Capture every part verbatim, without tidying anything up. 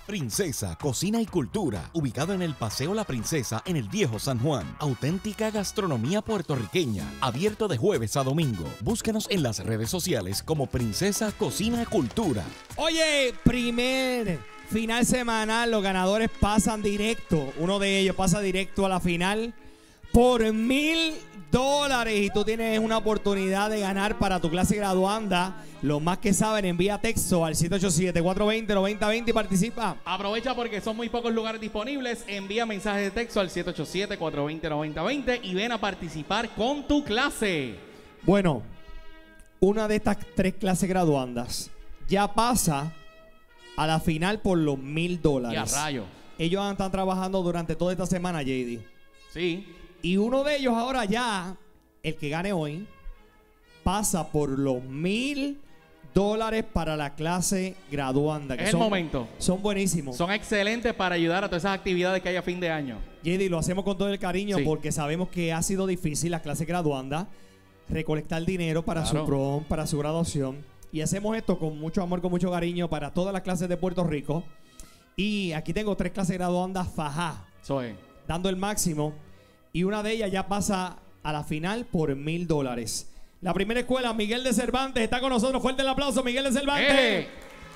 Princesa Cocina y Cultura, ubicado en el Paseo La Princesa en el Viejo San Juan. Auténtica gastronomía puertorriqueña, abierto de jueves a domingo. Búscanos en las redes sociales como Princesa Cocina y Cultura. Oye, primer final semanal, los ganadores pasan directo. Uno de ellos pasa directo a la final por mil dólares y tú tienes una oportunidad de ganar para tu clase graduanda. Los más que saben, envía texto al siete ocho siete, cuatro dos cero, nueve cero dos cero y participa. Aprovecha porque son muy pocos lugares disponibles. Envía mensaje de texto al siete ocho siete, cuatro dos cero, nueve cero dos cero y ven a participar con tu clase. Bueno, una de estas tres clases graduandas ya pasa a la final por los mil dólares. Y a rayo. Ellos están trabajando durante toda esta semana, J D. Sí. Y uno de ellos ahora ya, el que gane hoy, pasa por los mil dólares para la clase graduanda. Que Es el son, momento. Son buenísimos. Son excelentes para ayudar a todas esas actividades que hay a fin de año. J D, lo hacemos con todo el cariño Sí. porque sabemos que ha sido difícil la clase graduanda recolectar dinero para Claro. su prom, para su graduación. Y hacemos esto con mucho amor, con mucho cariño para todas las clases de Puerto Rico. Y aquí tengo tres clases graduandas fajá, Soy. dando el máximo. Y una de ellas ya pasa a la final por mil dólares. La primera escuela, Miguel de Cervantes, está con nosotros. Fuerte el aplauso, Miguel de Cervantes. ¡Eh!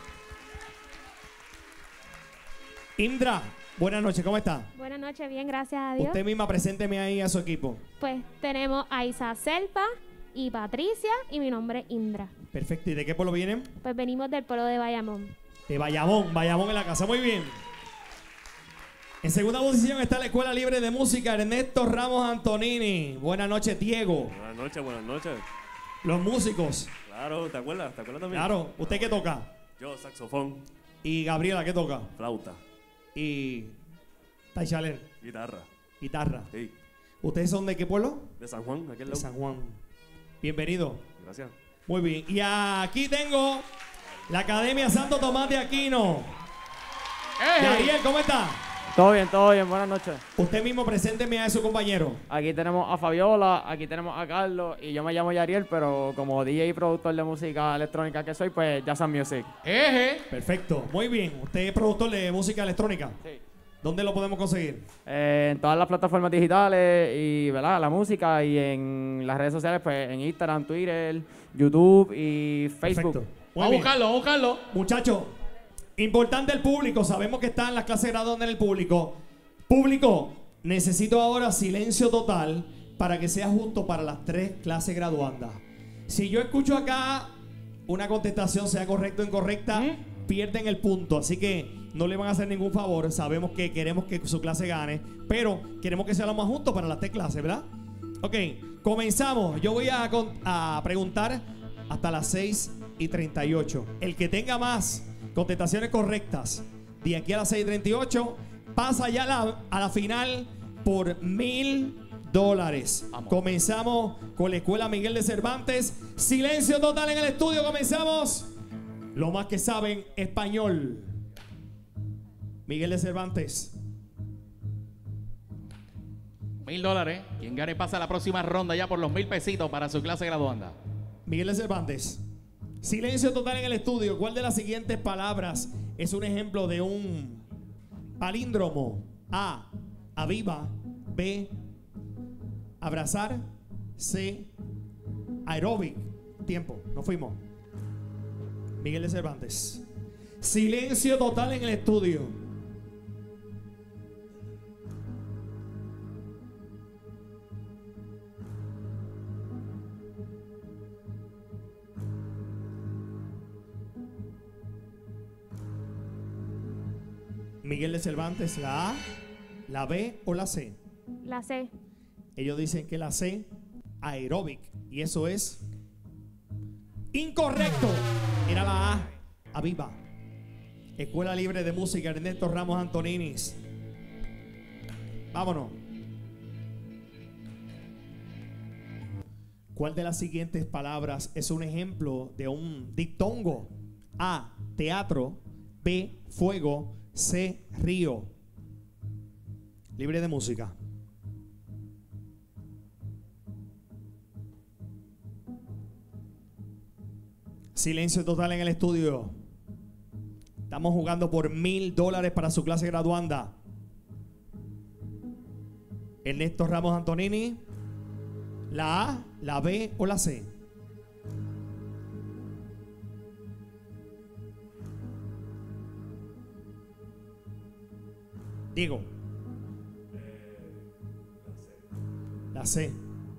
Indra, buenas noches, ¿cómo está? Buenas noches, bien, gracias a Dios. Usted misma, presénteme ahí a su equipo. Pues tenemos a Isa Selpa y Patricia y mi nombre es Indra. Perfecto, ¿y de qué pueblo vienen? Pues venimos del pueblo de Bayamón. De Bayamón, Bayamón en la casa, muy bien. En segunda posición está la Escuela Libre de Música Ernesto Ramos Antonini. Buenas noches, Diego. Buenas noches, buenas noches. Los músicos. Claro, ¿te acuerdas? ¿Te acuerdas también? Claro, ¿usted qué toca? Yo, saxofón, Y Gabriela, ¿qué toca? flauta, Y Taichaler, guitarra. guitarra. Sí, ¿Ustedes son de qué pueblo? de San Juan, aquel De lado. San Juan. Bienvenido. Gracias. Muy bien. Y aquí tengo la Academia Santo Tomás de Aquino. ¡Eh! Yariel, ¿cómo está? Todo bien, todo bien, buenas noches. Usted mismo presénteme a su compañero. Aquí tenemos a Fabiola, aquí tenemos a Carlos y yo me llamo Yariel, pero como D J y productor de música electrónica que soy, pues Jazzan Music. ¡Eh! Perfecto, muy bien. Usted es productor de música electrónica. Sí. ¿Dónde lo podemos conseguir? Eh, en todas las plataformas digitales y ¿verdad? La música y en las redes sociales, pues en Instagram, Twitter, YouTube y Facebook. Perfecto. Muy Vamos a bien. buscarlo, vamos a buscarlo. Muchachos, importante el público. Sabemos que están las clases graduandas en el público. Público, necesito ahora silencio total para que sea justo para las tres clases graduandas. Si yo escucho acá una contestación, sea correcta o incorrecta, ¿Mm? pierden el punto. Así que no le van a hacer ningún favor. Sabemos que queremos que su clase gane, pero queremos que sea lo más justo para las tres clases, ¿verdad? Ok, comenzamos. Yo voy a, con- a preguntar hasta las seis y treinta y ocho. El que tenga más contestaciones correctas de aquí a las seis y treinta y ocho pasa ya a la, a la final por mil dólares. Vamos. Comenzamos con la Escuela Miguel de Cervantes. Silencio total en el estudio. Comenzamos. Lo más que saben español. Miguel de Cervantes. Mil dólares. Quien gane pasa a la próxima ronda ya por los mil pesitos para su clase graduanda. Miguel de Cervantes. Silencio total en el estudio. ¿Cuál de las siguientes palabras es un ejemplo de un palíndromo? A. Aviva. B. Abrazar. C. Aeróbic. Tiempo. Nos fuimos. Miguel de Cervantes. Silencio total en el estudio. Miguel de Cervantes, la A, la B o la C. La C. Ellos dicen que la C, aeróbic, y eso es incorrecto. Era la A, Aviva. Escuela Libre de Música Ernesto Ramos Antoninis. Vámonos. ¿Cuál de las siguientes palabras es un ejemplo de un diptongo? A, teatro. B, fuego. C, río. Libre de música. Silencio total en el estudio. Estamos jugando por mil dólares para su clase graduanda. Ernesto Ramos Antonini. ¿La A, la B o la C? Diego. La C.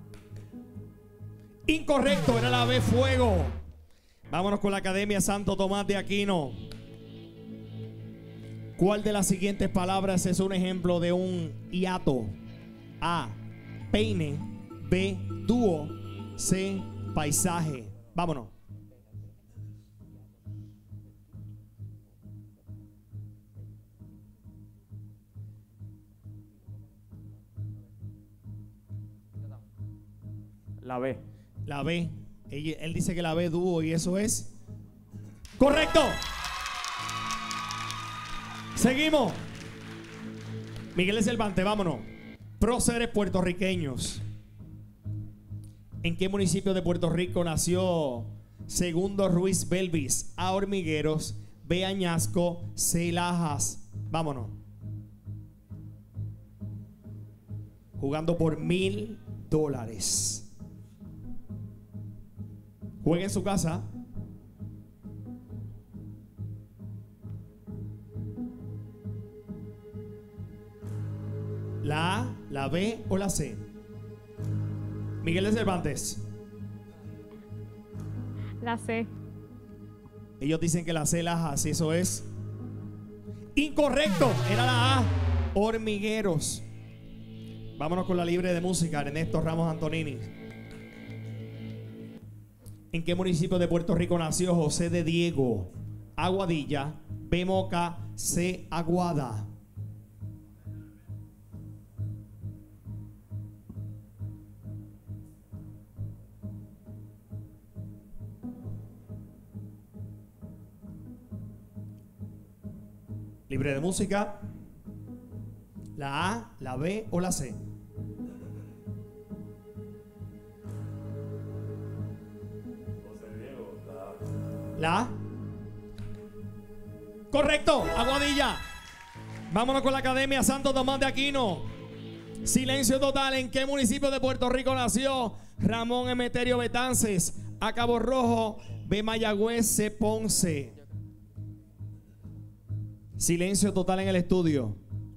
Incorrecto, era la B, fuego. Vámonos con la Academia Santo Tomás de Aquino. ¿Cuál de las siguientes palabras es un ejemplo de un hiato? A, peine. B, dúo. C, paisaje. Vámonos. La B. La B. Él, él dice que la B, dúo, y eso es correcto. Seguimos. Miguel de Cervantes, vámonos. Próceres puertorriqueños. ¿En qué municipio de Puerto Rico nació Segundo Ruiz Belvis? A, Hormigueros. B, Añasco. C, Lajas. Vámonos. Jugando por mil dólares. Juegue en su casa. La A, la B o la C. Miguel de Cervantes. La C. Ellos dicen que la C, Lajas, eso es incorrecto. Era la A, Hormigueros. Vámonos con la libre de música, Ernesto Ramos Antonini. ¿En qué municipio de Puerto Rico nació José de Diego? Aguadilla. B, Moca. C, Aguada. Libre de música. La A, la B o la C. La A. Correcto, Aguadilla. Vámonos con la Academia Santo Tomás de Aquino. Silencio total. ¿En qué municipio de Puerto Rico nació Ramón Emeterio Betances? A, Cabo Rojo. B, Mayagüez. C, Ponce. Silencio total en el estudio.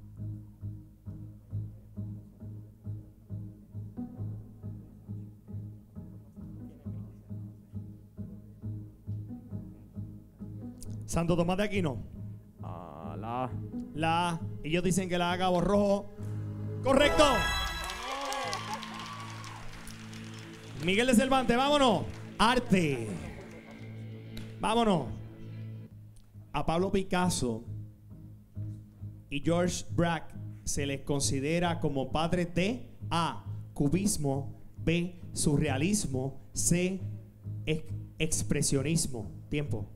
Santo Tomás de Aquino. Ah, la A. La A. Ellos dicen que la A, Cabo Rojo. Correcto. Miguel de Cervantes, vámonos. Arte. Vámonos. A Pablo Picasso y George Braque se les considera como padres de A, cubismo. B, surrealismo. C, ex expresionismo. Tiempo.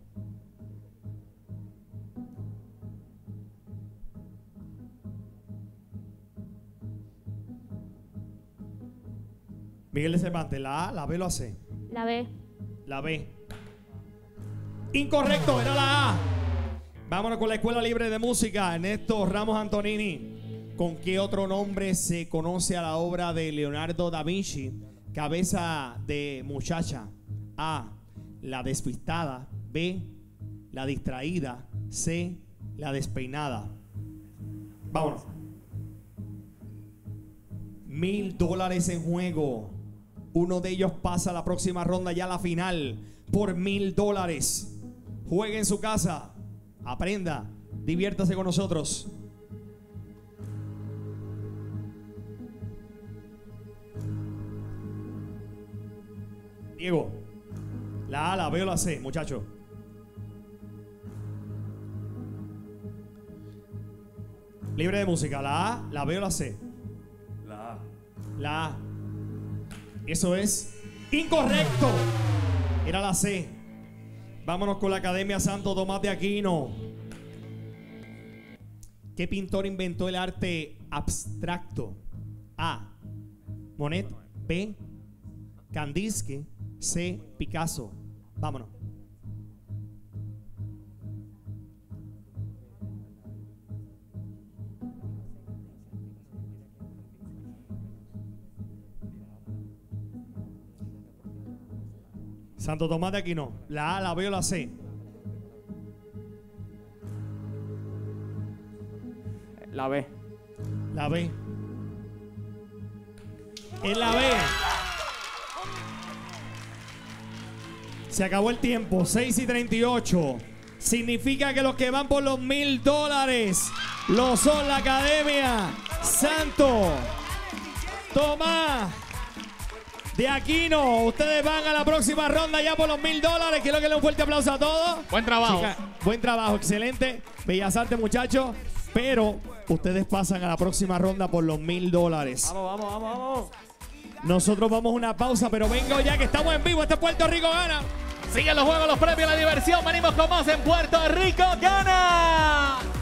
Miguel de Cervantes, la A, la B, la C. La B. La B. Incorrecto, era la A. Vámonos con la Escuela Libre de Música, Ernesto Ramos Antonini. ¿Con qué otro nombre se conoce a la obra de Leonardo da Vinci, Cabeza de Muchacha? A, la despistada. B, la distraída. C, la despeinada. Vámonos. Mil dólares en juego. Uno de ellos pasa a la próxima ronda, ya a la final, por mil dólares. Juegue en su casa. Aprenda. Diviértase con nosotros. Diego. La A, la B o la C, muchacho. Libre de música. La A, la B o la C. La A. La A. Eso es incorrecto. Era la C. Vámonos con la Academia Santo Tomás de Aquino. ¿Qué pintor inventó el arte abstracto? A, Monet. B, Kandinsky. C, Picasso. Vámonos. Santo Tomás de Aquino. La A, la B o la C. La B. La B. Es la B. Se acabó el tiempo. seis y treinta y ocho. Significa que los que van por los mil dólares lo son la Academia Santo Tomás de Aquino. Ustedes van a la próxima ronda ya por los mil dólares. Quiero que le den un fuerte aplauso a todos. Buen trabajo. Chica, buen trabajo, excelente. Bellas artes, muchachos. Pero ustedes pasan a la próxima ronda por los mil dólares. Vamos, vamos, vamos, vamos. Nosotros vamos a una pausa, pero vengo ya que estamos en vivo. Este Puerto Rico gana. Siguen los juegos, los premios, la diversión. Venimos con más en Puerto Rico Gana.